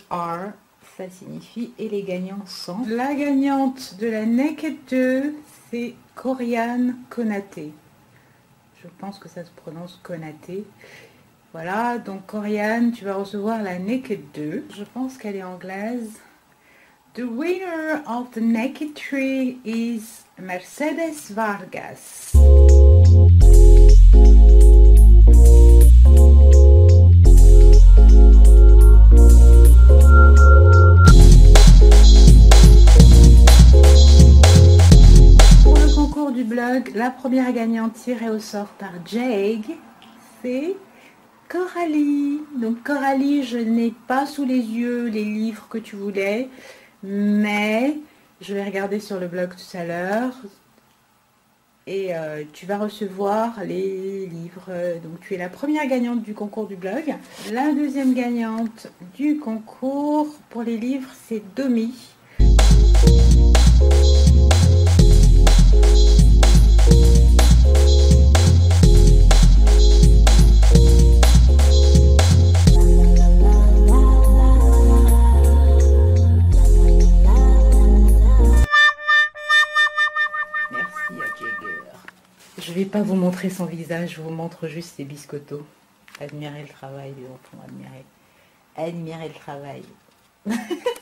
are, ça signifie et les gagnants sont. La gagnante de la Naked 2, c'est Coriane Konaté. Je pense que ça se prononce Konaté. Voilà, donc Coriane, tu vas recevoir la Naked 2. Je pense qu'elle est anglaise. The winner of the Naked 3 is Mercedes Vargas. Pour le concours du blog, la première gagnante tirée au sort par Jag, c'est Coralie. Donc Coralie, je n'ai pas sous les yeux les livres que tu voulais, mais je vais regarder sur le blog tout à l'heure et tu vas recevoir les livres. Donc tu es la première gagnante du concours du blog. La deuxième gagnante du concours pour les livres, c'est Domi. Je vais pas vous montrer son visage, je vous montre juste ses biscottos. Admirez le travail les enfants, admirez. Admirez le travail.